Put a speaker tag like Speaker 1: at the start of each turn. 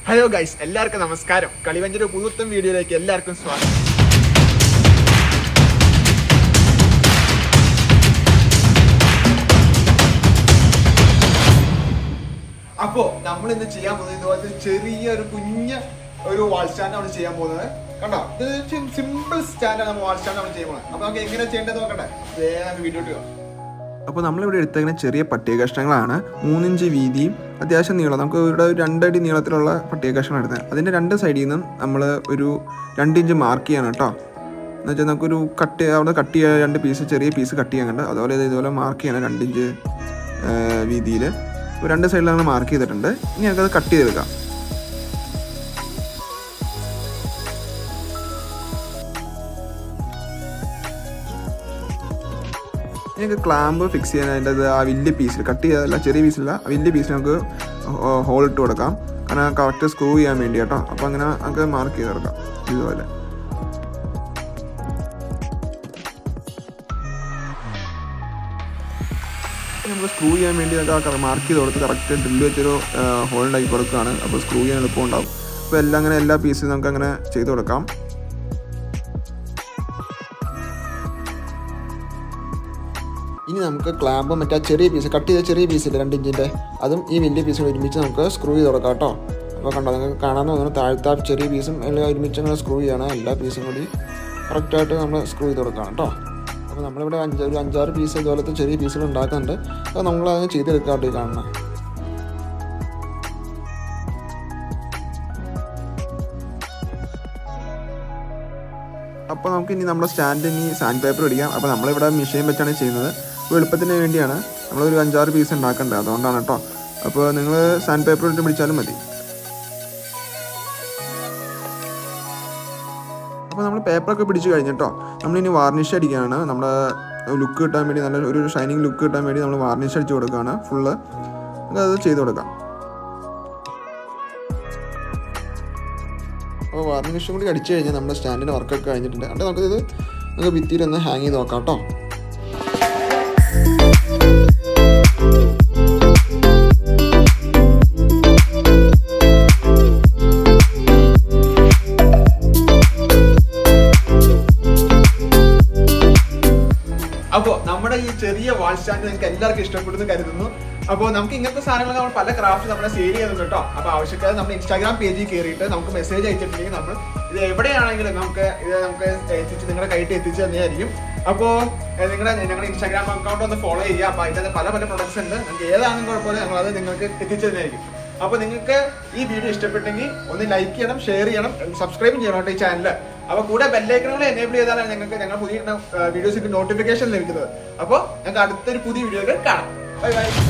Speaker 1: Hello guys, എല്ലാവർക്കും നമസ്കാരം. കളിവഞ്ചിയുടെ പുതുത്തം വീഡിയോയിലേക്ക് എല്ലാവർക്കും സ്വാഗതം. അപ്പോ നമ്മൾ ഇന്ന് ചെയ്യാൻ പോകുന്നത് ഇതുപോലത്തെ ചെറിയൊരു ഒരു വാൾ സ്റ്റാൻഡാണ് ചെയ്യാൻ പോകുന്നത്. കണ്ടോ, ഇത് സിമ്പിൾ സ്റ്റാൻഡാണ് നമ്മൾ വാൾ സ്റ്റാൻഡ് നമ്മൾ ചെയ്യാൻ പോകുന്നത്. അപ്പൊ നമുക്ക് എങ്ങനെ ചെയ്യേണ്ടത് നോക്കട്ടെ, വേഗം വീഡിയോ ഇടുക.
Speaker 2: അപ്പോൾ നമ്മളിവിടെ എടുത്തങ്ങനെ ചെറിയ പട്ടിക കഷ്ണങ്ങളാണ്. 3 ഇഞ്ച് വീതിയും അത്യാവശ്യം നീളം, നമുക്ക് ഇവിടെ 2 അടി നീളത്തിലുള്ള പട്ടിക കഷ്ണം എടുത്തത്. അതിൻ്റെ 2 സൈഡിൽ നിന്നും നമ്മൾ ഒരു 2 ഇഞ്ച് മാർക്ക് ചെയ്യണം കേട്ടോ. എന്ന് വെച്ചാൽ നമുക്കൊരു അവിടെ കട്ട് ചെയ്യാൻ 2 പീസ് ചെറിയ പീസ് കട്ട് ചെയ്യാൻ കണ്ട്, അതുപോലെ ഇതുപോലെ മാർക്ക് ചെയ്യണം 2 ഇഞ്ച് വീതിയിൽ. 2 സൈഡിലാണ് മാർക്ക് ചെയ്തിട്ടുണ്ട്. ഇനി നമുക്കത് കട്ട് ചെയ്തെടുക്കാം. ഞങ്ങൾക്ക് ക്ലാമ്പ് ഫിക്സ് ചെയ്യാൻ അതിൻ്റെ ആ വലിയ പീസിൽ കട്ട് ചെയ്തതല്ല, ചെറിയ പീസില്ല, വലിയ പീസിൽ നമുക്ക് ഹോൾ ഇട്ട് കൊടുക്കാം. കാരണം കറക്റ്റ് സ്ക്രൂ ചെയ്യാൻ വേണ്ടി കേട്ടോ. അപ്പോൾ അങ്ങനെ നമുക്ക് മാർക്ക് ചെയ്ത് കൊടുക്കാം ഇതുപോലെ. നമുക്ക് സ്ക്രൂ ചെയ്യാൻ വേണ്ടി നമുക്ക് മാർക്ക് ചെയ്ത് കൊടുത്ത് കറക്റ്റ് ഡ്രില്ല് വെച്ചൊരു ഹോൾ ഉണ്ടാക്കി കൊടുക്കുകയാണ്. അപ്പോൾ സ്ക്രൂ ചെയ്യാൻ എളുപ്പമുണ്ടാവും. അപ്പോൾ എല്ലാ പീസും നമുക്ക് അങ്ങനെ ചെയ്ത് കൊടുക്കാം. ഇനി നമുക്ക് ക്ലാമ്പ് മറ്റേ ചെറിയ പീസ് കട്ട് ചെയ്ത ചെറിയ പീസില്ല 2 ഇഞ്ചിൻ്റെ, അതും ഈ വലിയ പീസും ഒരുമിച്ച് നമുക്ക് സ്ക്രൂ ചെയ്ത് കൊടുക്കാം കേട്ടോ. അപ്പോൾ കണ്ടോ, നിങ്ങൾക്ക് കാണാൻ തോന്നുന്നു താഴത്തെ ചെറിയ പീസും എല്ലാം ഒരുമിച്ച് അങ്ങനെ സ്ക്രൂ ചെയ്യണം. എല്ലാ പീസും കൂടി കറക്റ്റായിട്ട് നമ്മൾ സ്ക്രൂ ചെയ്ത് കൊടുക്കണം കേട്ടോ. അപ്പോൾ നമ്മളിവിടെ ഒരു 5-6 പീസ് ഇതുപോലത്തെ ചെറിയ പീസുകൾ ഉണ്ടാക്കുന്നുണ്ട്. അപ്പോൾ നമ്മളത് ചെയ്തെടുക്കാം കേട്ടോ. കാണണം. അപ്പോൾ നമുക്ക് ഇനി നമ്മുടെ സ്റ്റാൻഡിന് സാൻഡ് പേപ്പർ അടിക്കാം. അപ്പോൾ നമ്മളിവിടെ മെഷീൻ വെച്ചാണ് ചെയ്യുന്നത്. അപ്പോൾ എളുപ്പത്തിന് വേണ്ടിയാണ് നമ്മളൊരു 5-6 പീസ് ഉണ്ടാക്കേണ്ടത്, അതുകൊണ്ടാണ് കേട്ടോ. അപ്പോൾ നിങ്ങൾ സാൻഡ് പേപ്പർ ഇട്ട് പിടിച്ചാലും മതി. അപ്പോൾ നമ്മൾ പേപ്പറൊക്കെ പിടിച്ച് കഴിഞ്ഞിട്ടോ, നമ്മളിനി വാർണിഷ് അടിക്കുകയാണ്. നമ്മുടെ ലുക്ക് കിട്ടാൻ വേണ്ടി, നല്ല ഒരു ഷൈനിങ് ലുക്ക് കിട്ടാൻ വേണ്ടി നമ്മൾ വാർണിഷ് അടിച്ച് കൊടുക്കുകയാണ് ഫുള്ള്. അത് ചെയ്ത് കൊടുക്കാം. അപ്പോൾ വാർണിഷും കൂടി അടിച്ചു കഴിഞ്ഞാൽ നമ്മുടെ സ്റ്റാൻഡിൻ്റെ വർക്കൊക്കെ കഴിഞ്ഞിട്ടുണ്ട്. എന്നിട്ട് നമുക്ക് ഭിത്തിയിലൊന്ന് ഹാങ് ചെയ്ത് നോക്കാം കേട്ടോ.
Speaker 1: അപ്പോൾ നമ്മുടെ ഈ ചെറിയ വാൾ സ്റ്റാൻഡ് നിങ്ങൾക്ക് എല്ലാവർക്കും ഇഷ്ടപ്പെടുന്നു കരുതുന്നു. അപ്പോൾ നമുക്ക് ഇങ്ങനത്തെ സാധനങ്ങൾ നമ്മൾ പല ക്രാഫ്റ്റ് നമ്മളെ സെയിൽ ചെയ്യുന്നുണ്ട് കേട്ടോ. അപ്പോൾ ആവശ്യക്കാർ നമ്മുടെ ഇൻസ്റ്റാഗ്രാം പേജിൽ കയറിയിട്ട് നമുക്ക് മെസ്സേജ് അയച്ചിട്ടുണ്ടെങ്കിൽ നമ്മൾ ഇത് എവിടെയാണെങ്കിലും നമുക്ക് എത്തിച്ച് നിങ്ങളുടെ കയ്യിൽ എത്തിച്ചു തന്നെയായിരിക്കും. അപ്പോൾ ഞങ്ങളുടെ ഇൻസ്റ്റാഗ്രാം അക്കൗണ്ട് ഒന്ന് ഫോളോ ചെയ്യുക. അപ്പോൾ അതിൻ്റെ പല പ്രൊഡക്ട്സ് ഉണ്ട്. നിങ്ങൾക്ക് ഏതാണെങ്കിലും കുഴപ്പമില്ല, ഞങ്ങളത് നിങ്ങൾക്ക് എത്തിച്ചു തന്നെയായിരിക്കും. അപ്പോൾ നിങ്ങൾക്ക് ഈ വീഡിയോ ഇഷ്ടപ്പെട്ടെങ്കിൽ ഒന്ന് ലൈക്ക് ചെയ്യണം, ഷെയർ ചെയ്യണം, സബ്സ്ക്രൈബ് ചെയ്യണം കേട്ടോ ഈ ചാനൽ. അപ്പോൾ കൂടെ ബെല്ലൈക്കണുകൾ എനേബിൾ ചെയ്താലാണ് ഞങ്ങൾ പുതിയ വീഡിയോസിന്റെ നോട്ടിഫിക്കേഷൻ ലഭിക്കുന്നത്. അപ്പോൾ ഞങ്ങൾക്ക് അടുത്തൊരു പുതിയ വീഡിയോകൾ കാണാം. Bye by.